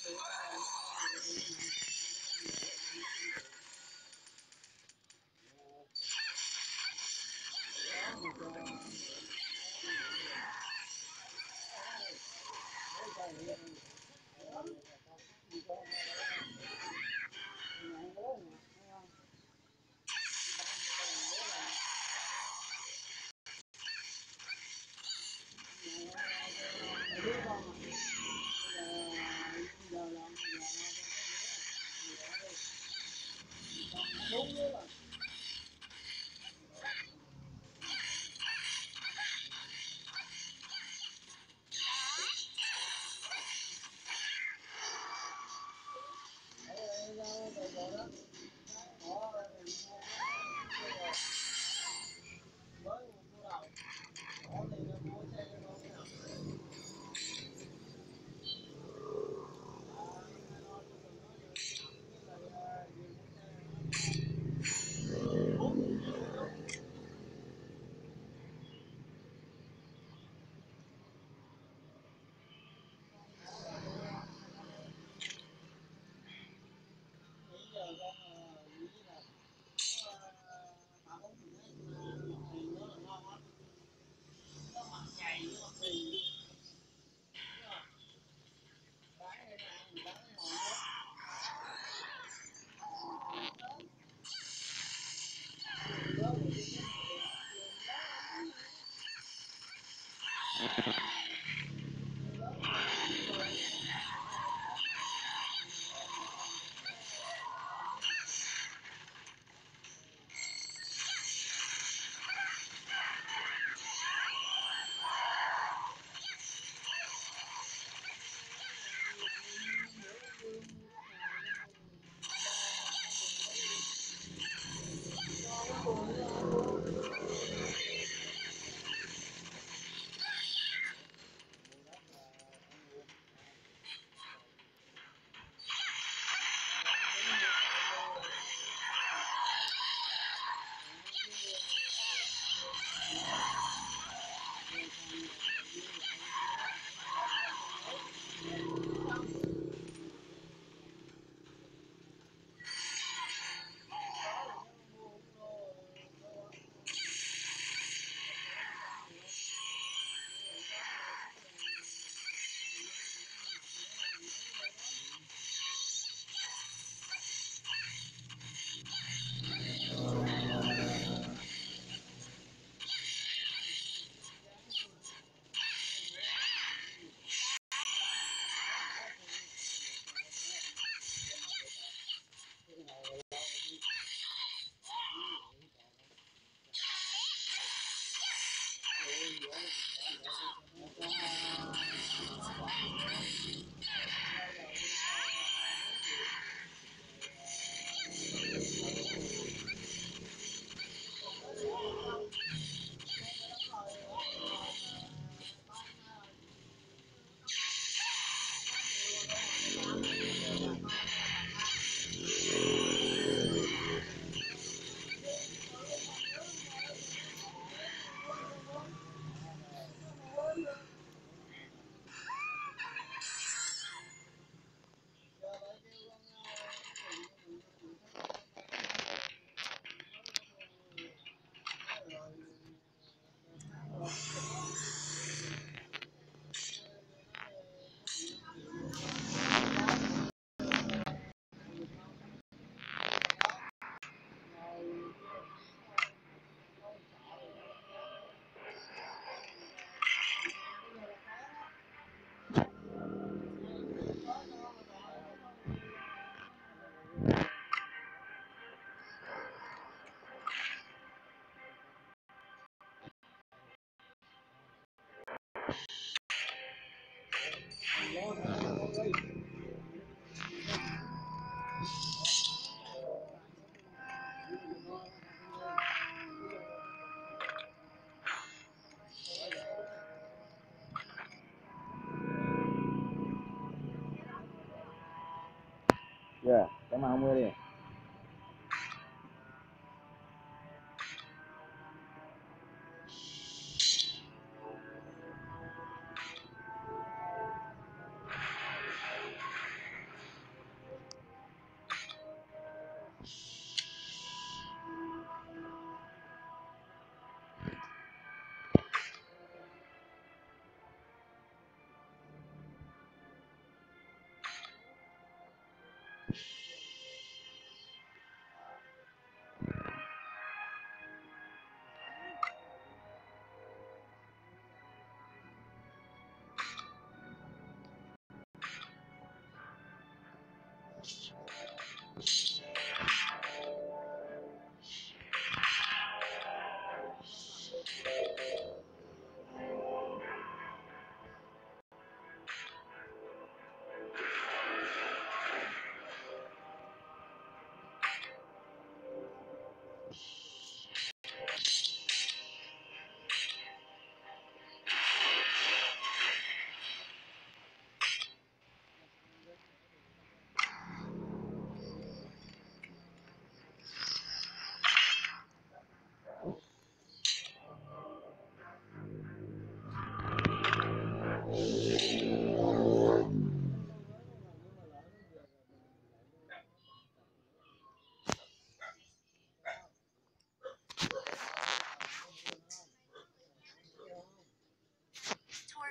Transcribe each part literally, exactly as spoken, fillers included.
Dạ, cái màu mưa đi.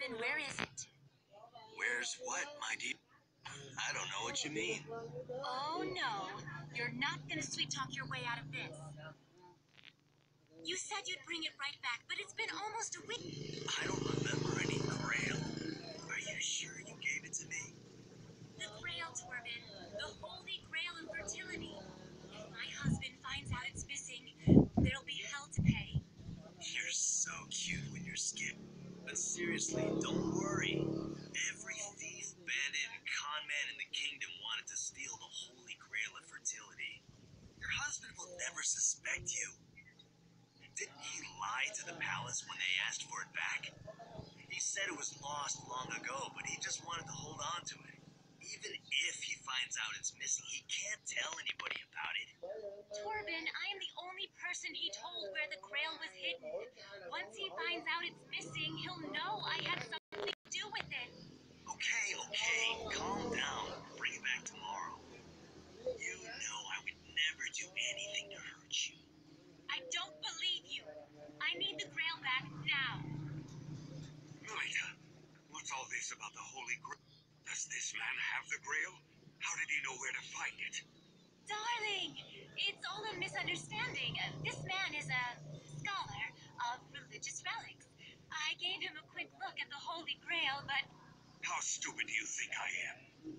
Torben, where is it? Where's what, my dear? I don't know what you mean. Oh, no. You're not gonna sweet-talk your way out of this. You said you'd bring it right back, but it's been almost a week. I don't remember any grail. Are you sure you gave it to me? The Grail, Torben. The Holy Grail of fertility. If my husband finds out it's missing, there'll be hell to pay. You're so cute when you're scared. But seriously, don't worry. Every thief, bandit, and con man in the kingdom wanted to steal the Holy Grail of fertility. Your husband will never suspect you. Didn't he lie to the palace when they asked for it back? He said it was lost long ago, but he just wanted to hold on to it. Even if he finds out it's missing, he can't tell anybody about it. Torben, I am the only person he told where the Grail was hidden. Once he finds out it's missing, he'll know I had something to do with it. Okay, okay, calm down. Bring it back tomorrow. You know I would never do anything to hurt you. I don't believe you. I need the Grail back now. Melita, what's all this about the Holy Grail? Does this man have the Grail? How did he know where to find it? Darling, it's all a misunderstanding. This man is a scholar of religious relics. I gave him a quick look at the Holy Grail, but... How stupid do you think I am?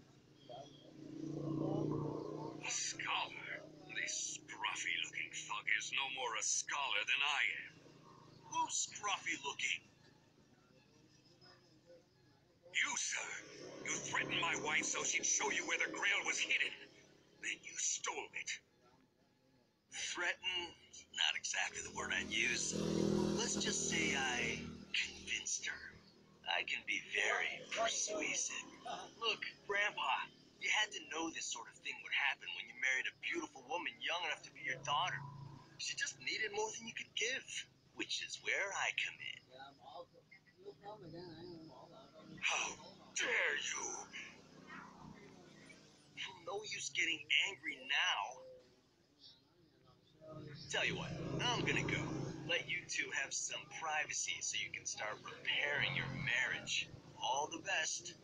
A scholar? This scruffy-looking thug is no more a scholar than I am. Who's scruffy-looking? You, sir. You threatened my wife so she'd show you where the Grail was hidden. Then you stole it. Threaten? Not exactly the word I'd use. Let's just say I convinced her. I can be very persuasive. Look, Grandpa, you had to know this sort of thing would happen when you married a beautiful woman young enough to be your daughter. She just needed more than you could give, which is where I come in. How dare you? No use getting angry now. Tell you what, I'm gonna go. Let you two have some privacy so you can start preparing your marriage. All the best.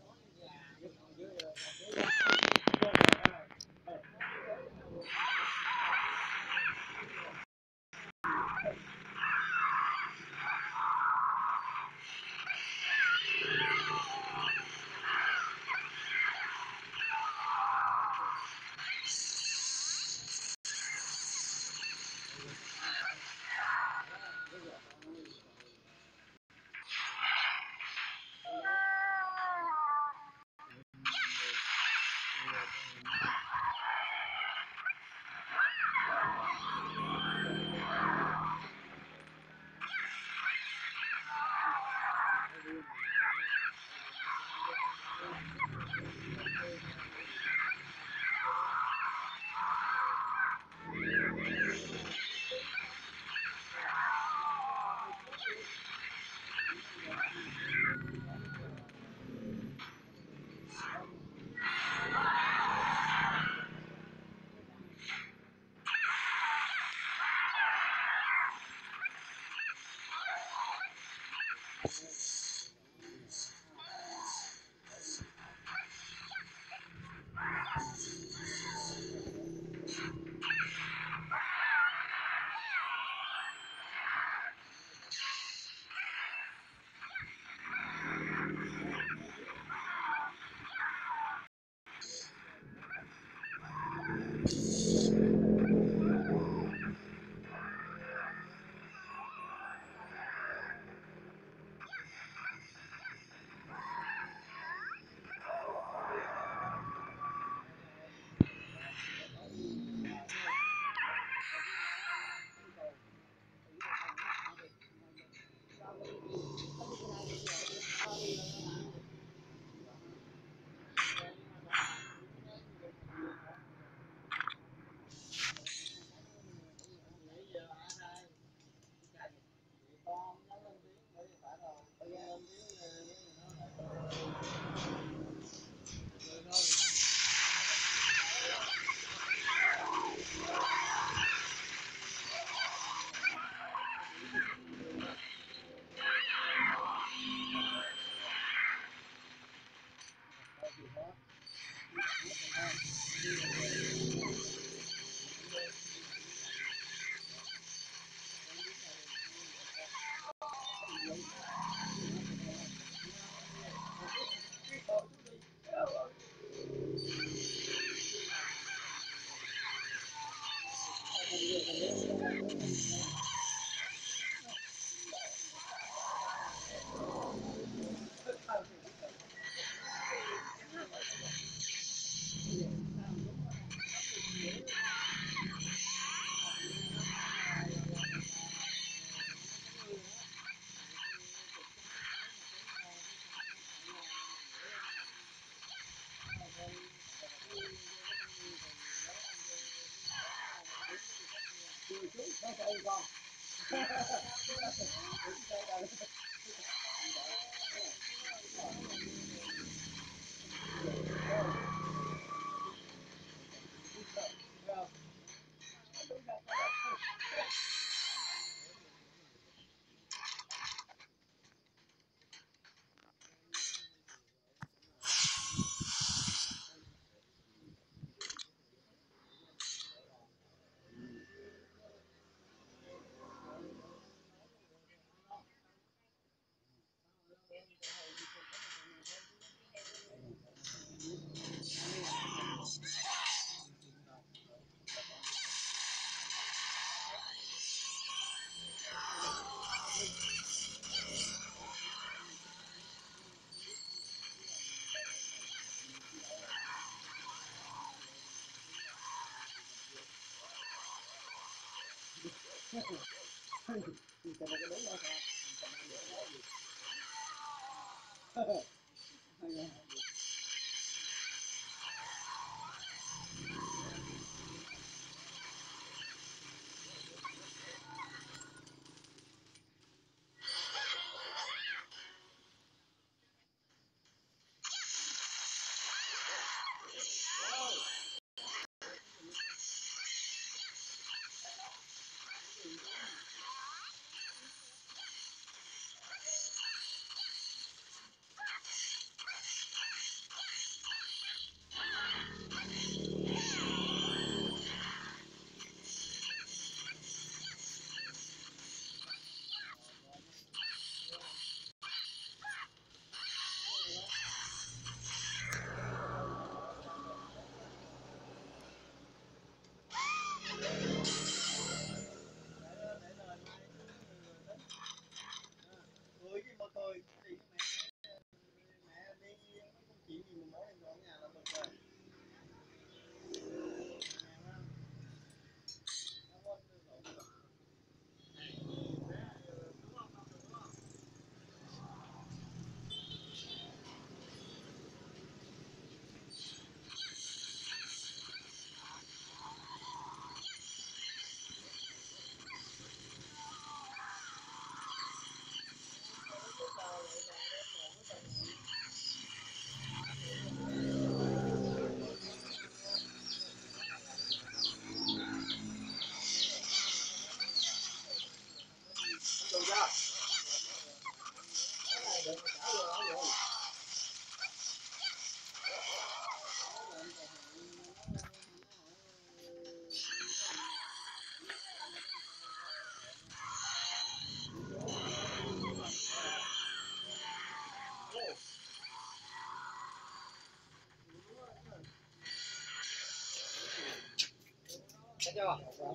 Thấy chưa?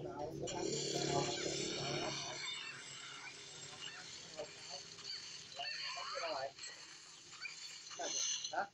Hả?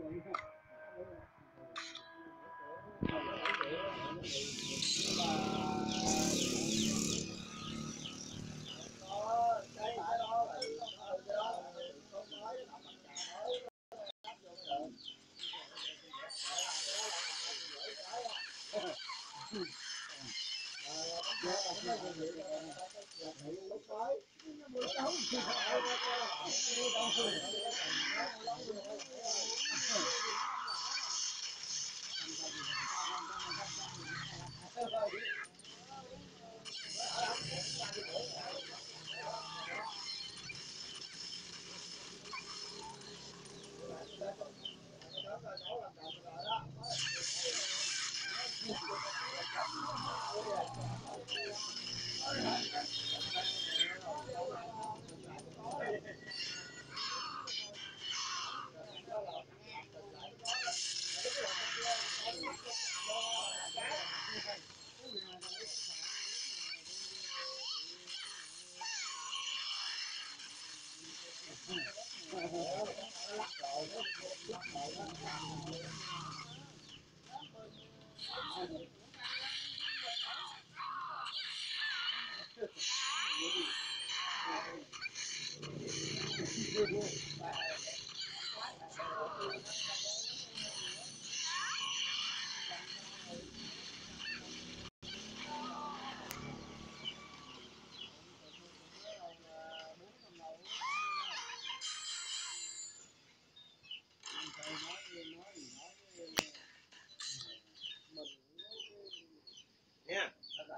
Nha.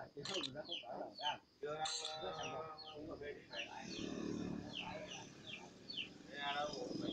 Chưa ăn uống cà phê đi này. Ra đâu